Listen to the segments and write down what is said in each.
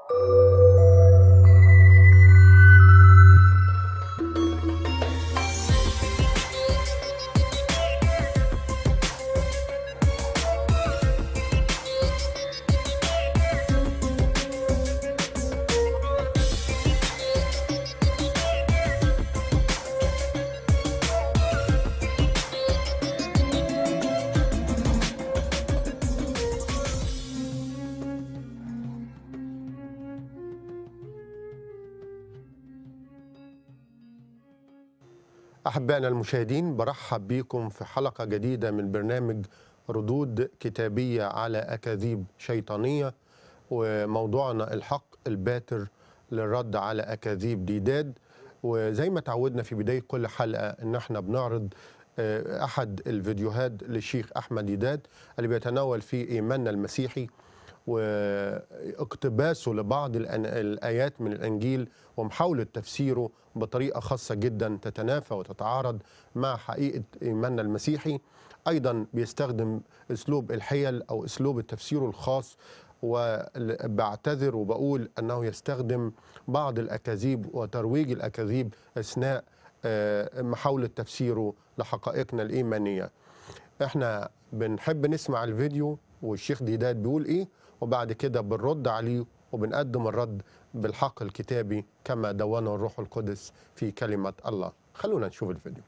أحبائنا المشاهدين، برحب بكم في حلقة جديدة من برنامج ردود كتابية على أكاذيب شيطانية، وموضوعنا الحق الباتر للرد على أكاذيب ديداد. وزي ما تعودنا في بداية كل حلقة إن احنا بنعرض أحد الفيديوهات للشيخ أحمد ديداد اللي بيتناول فيه إيماننا المسيحي واقتباسه لبعض الآيات من الإنجيل ومحاولة تفسيره بطريقة خاصة جدا تتنافى وتتعارض مع حقيقة إيماننا المسيحي. أيضا بيستخدم أسلوب الحيل أو أسلوب التفسير الخاص، وبعتذر وبقول أنه يستخدم بعض الأكاذيب وترويج الأكاذيب أثناء محاولة تفسيره لحقائقنا الإيمانية. احنا بنحب نسمع الفيديو والشيخ ديداد بيقول إيه، وبعد كده بنرد عليه وبنقدم الرد بالحق الكتابي كما دونه الروح القدس في كلمة الله. خلونا نشوف الفيديو.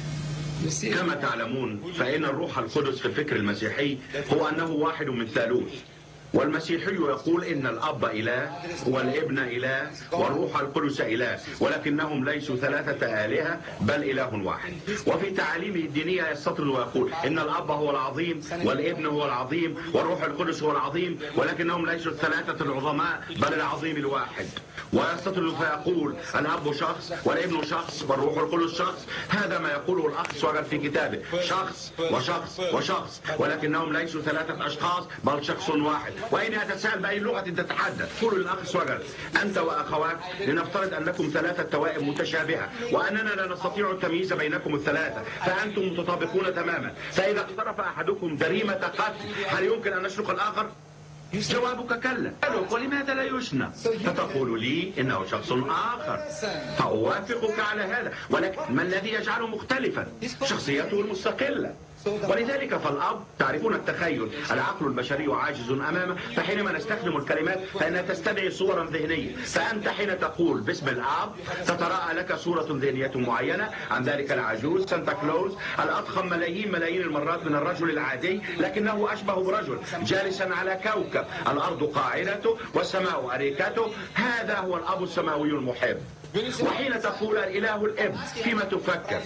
كما تعلمون فإن الروح القدس في الفكر المسيحي هو أنه واحد من ثالوث، والمسيحي يقول إن الأب إله والابن إله والروح القدس إله، ولكنهم ليسوا ثلاثة آلهة بل إله واحد. وفي تعاليمه الدينية يستطرد ويقول إن الأب هو العظيم والابن هو العظيم والروح القدس هو العظيم، ولكنهم ليسوا الثلاثة العظماء بل العظيم الواحد. ويستطرد فيقول الأب شخص والابن شخص والروح القدس شخص. هذا ما يقوله الأخ سواغر في كتابه، شخص وشخص وشخص، ولكنهم ليسوا ثلاثة أشخاص بل شخص واحد. وإني أتساءل بأي لغة تتحدث؟ قولوا للأخ سواغر أنت وأخوات لنفترض أنكم ثلاثة توائم متشابهة وأننا لا نستطيع التمييز بينكم الثلاثة، فأنتم متطابقون تماما، فإذا اقترف أحدكم جريمة قتل هل يمكن أن نشنق الآخر؟ جوابك كلا. ولماذا لا يشنى؟ فتقول لي إنه شخص آخر، فأوافقك على هذا، ولكن ما الذي يجعله مختلفا؟ شخصيته المستقلة. ولذلك فالأب، تعرفون التخيل، العقل البشري عاجز أمامه، فحينما نستخدم الكلمات فإنها تستدعي صورا ذهنية. فأنت حين تقول باسم الأب تتراءى لك صورة ذهنية معينة عن ذلك العجوز سانتا كلوز الأضخم ملايين المرات من الرجل العادي، لكنه أشبه برجل جالسا على كوكب، الأرض قاعدته والسماء أريكته. هذا هو الأب السماوي المحب. وحين تقول الإله الابن فيما تفكر؟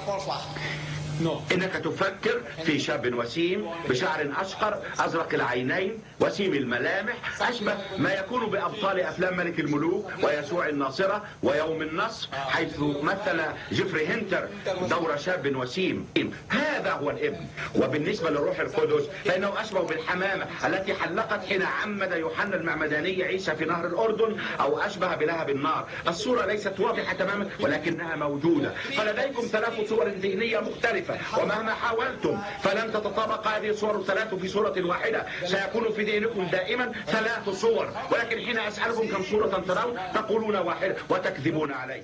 إنك تفكر في شاب وسيم بشعر أشقر أزرق العينين وسيم الملامح، أشبه ما يكون بأبطال أفلام ملك الملوك ويسوع الناصرة ويوم النصر، حيث مثل جيفري هنتر دور شاب وسيم. هذا هو الابن. وبالنسبة للروح القدس فإنه أشبه بالحمامة التي حلقت حين عمد يوحنا المعمداني عيسى في نهر الأردن، أو أشبه بلهب النار. الصورة ليست واضحة تماما ولكنها موجودة. فلديكم ثلاث صور ذهنية مختلفة، ومهما حاولتم فلن تتطابق هذه الصور الثلاث في صورة واحدة. سيكون في ذهنكم دائما ثلاث صور، ولكن حين أسألكم كم صورة ترون تقولون واحدة وتكذبون علي.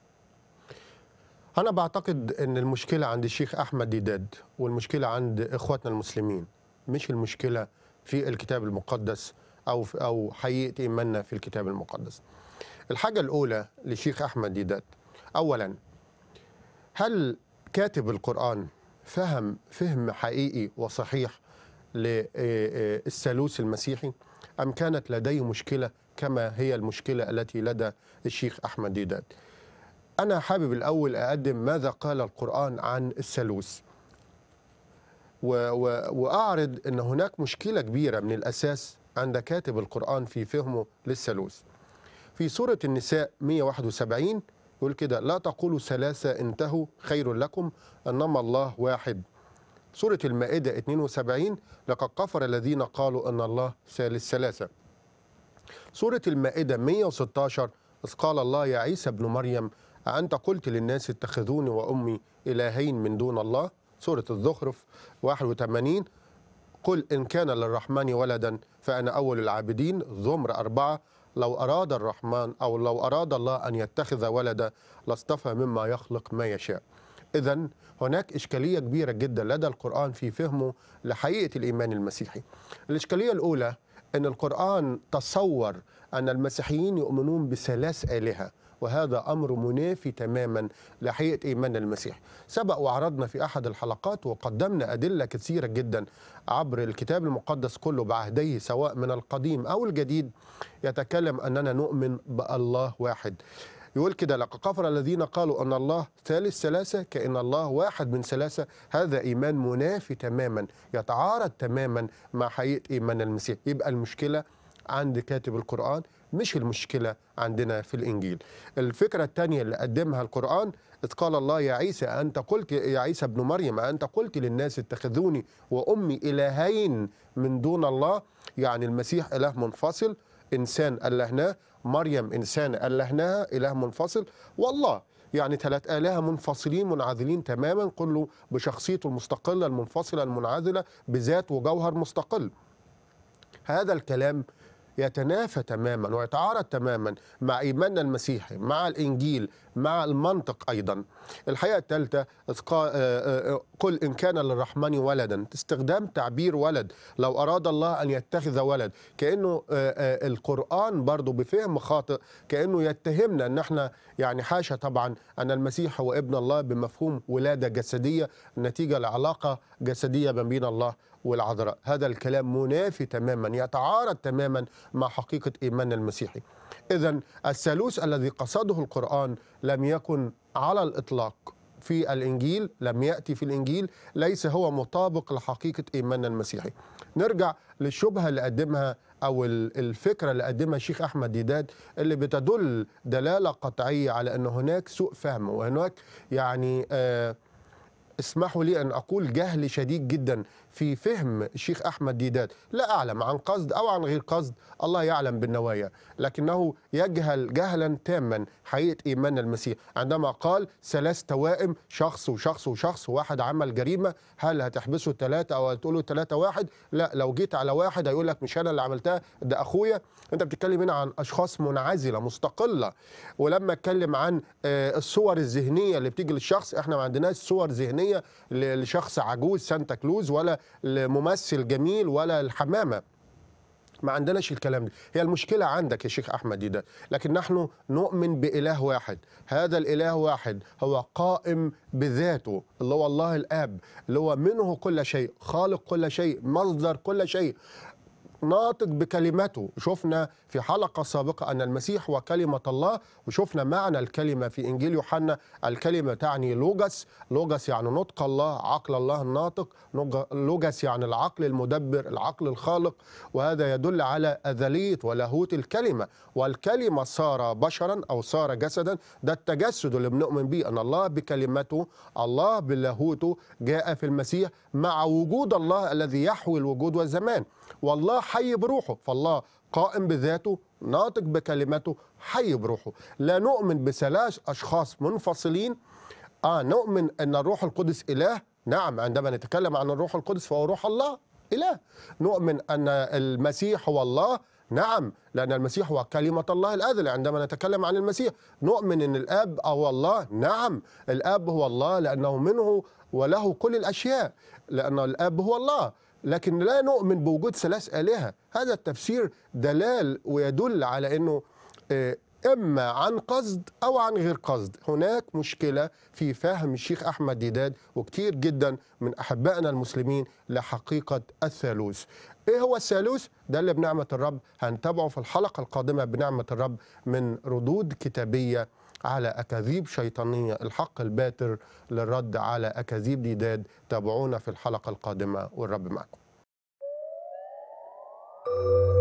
أنا بعتقد أن المشكلة عند الشيخ أحمد ديداد والمشكلة عند إخواتنا المسلمين، مش المشكلة في الكتاب المقدس أو حقيقة إيماننا في الكتاب المقدس. الحاجة الأولى للشيخ أحمد ديداد، أولا، هل كاتب القرآن فهم حقيقي وصحيح للثالوث المسيحي، أم كانت لديه مشكلة كما هي المشكلة التي لدى الشيخ أحمد ديداد؟ أنا حابب الأول أقدم ماذا قال القرآن عن الثالوث، وأعرض أن هناك مشكلة كبيرة من الأساس عند كاتب القرآن في فهمه للثالوث. في سورة النساء 171 يقول كده: لا تقولوا ثلاثة انتهوا خير لكم إنما الله واحد. سورة المائدة 72: لقد كفر الذين قالوا أن الله ثالث ثلاثة. سورة المائدة 116: إذ قال الله يا عيسى ابن مريم أأنت قلت للناس اتخذوني وأمي إلهين من دون الله. سورة الزخرف 81: قل إن كان للرحمن ولدا فأنا أول العابدين. زمر 4: لو أراد الرحمن أو لو أراد الله أن يتخذ ولدا لاصطفى مما يخلق ما يشاء. إذن هناك إشكالية كبيرة جدا لدى القرآن في فهمه لحقيقة الإيمان المسيحي. الإشكالية الأولى أن القرآن تصور أن المسيحيين يؤمنون بثلاث آلهة، وهذا أمر منافي تماما لحقيقة إيمان المسيح. سبق وعرضنا في أحد الحلقات وقدمنا أدلة كثيرة جدا عبر الكتاب المقدس كله بعهديه سواء من القديم أو الجديد يتكلم أننا نؤمن بالله واحد. يقول كده: لقد كفر الذين قالوا أن الله ثالث ثلاثة كأن الله واحد من ثلاثة. هذا إيمان منافي تماما، يتعارض تماما مع حقيقة إيمان المسيح. يبقى المشكلة عند كاتب القرآن، مش المشكلة عندنا في الإنجيل. الفكرة الثانية اللي قدمها القرآن: إذ قال الله يا عيسى أنت قلت، يا عيسى ابن مريم أنت قلت للناس اتخذوني وأمي إلهين من دون الله. يعني المسيح إله منفصل، إنسان ألهناه، مريم إنسان ألهناها، إله منفصل، والله يعني ثلاث آلهة منفصلين منعزلين تماما، كله بشخصيته المستقلة المنفصلة المنعزلة بذات وجوهر مستقل. هذا الكلام يتنافى تماما ويتعارض تماما مع إيماننا المسيحي، مع الإنجيل، مع المنطق أيضا. الحقيقة الثالثة: قل إن كان للرحمن ولدا، استخدام تعبير ولد، لو أراد الله أن يتخذ ولد، كأنه القرآن برضو بفهم خاطئ، كأنه يتهمنا أن احنا يعني حاشا طبعا أن المسيح هو ابن الله بمفهوم ولادة جسدية نتيجة لعلاقة جسدية ما بين الله والعذراء. هذا الكلام منافي تماما، يتعارض تماما مع حقيقة إيماننا المسيحي. إذن الثالوث الذي قصده القرآن لم يكن على الإطلاق في الإنجيل، لم يأتي في الإنجيل، ليس هو مطابق لحقيقة إيماننا المسيحي. نرجع للشبهة اللي قدمها أو الفكرة اللي قدمها الشيخ أحمد ديدات، اللي بتدل دلالة قطعية على أن هناك سوء فهم وهناك يعني اسمحوا لي أن أقول جهل شديد جدا في فهم الشيخ أحمد ديدات. لا أعلم عن قصد أو عن غير قصد، الله يعلم بالنوايا، لكنه يجهل جهلا تاما حقيقة إيمان المسيح عندما قال ثلاث توائم، شخص وشخص وشخص، واحد عمل جريمة، هل هتحبسه ثلاثة أو هتقوله ثلاثة واحد؟ لا، لو جيت على واحد هيقول لك مش أنا اللي عملتها، ده أخويا. أنت بتتكلم هنا عن أشخاص منعزلة مستقلة. ولما أتكلم عن الصور الذهنية اللي بتيجي للشخص، إحنا ما عندناش صور ذهنية لشخص عجوز سانتا كلوز ولا الممثل جميل ولا الحمامة، ما عندناش الكلام ده. هي المشكلة عندك يا شيخ أحمد ديدات، لكن نحن نؤمن بإله واحد. هذا الإله واحد هو قائم بذاته، اللي هو الله الآب، اللي هو منه كل شيء، خالق كل شيء، مصدر كل شيء، ناطق بكلمته. شفنا في حلقة سابقة أن المسيح هو كلمة الله، وشفنا معنى الكلمة في إنجيل يوحنا. الكلمة تعني لوجس، لوجس يعني نطق الله، عقل الله الناطق، لوجس يعني العقل المدبر، العقل الخالق، وهذا يدل على أزلية ولاهوت الكلمة. والكلمة صار بشرا أو صار جسدا، ده التجسد اللي بنؤمن به، أن الله بكلمته، الله بلاهوته جاء في المسيح مع وجود الله الذي يحوي الوجود والزمان، والله حي بروحه. فالله قائم بذاته، ناطق بكلمته، حي بروحه. لا نؤمن بثلاث أشخاص منفصلين. نؤمن أن الروح القدس إله، نعم، عندما نتكلم عن الروح القدس فهو روح الله إله. نؤمن أن المسيح هو الله، نعم، لأن المسيح هو كلمة الله الأزلي. عندما نتكلم عن المسيح نؤمن أن الآب هو الله، نعم، الآب هو الله لأنه منه وله كل الأشياء، لأن الآب هو الله. لكن لا نؤمن بوجود ثلاث آلهة. هذا التفسير دلال ويدل على أنه إما عن قصد أو عن غير قصد. هناك مشكلة في فهم الشيخ أحمد ديدات وكتير جدا من أحبائنا المسلمين لحقيقة الثالوث. إيه هو الثالوث؟ ده اللي بنعمة الرب هنتابعه في الحلقة القادمة بنعمة الرب من ردود كتابية على أكاذيب شيطانية، الحق الباتر للرد على أكاذيب ديدات. تابعونا في الحلقة القادمة والرب معكم.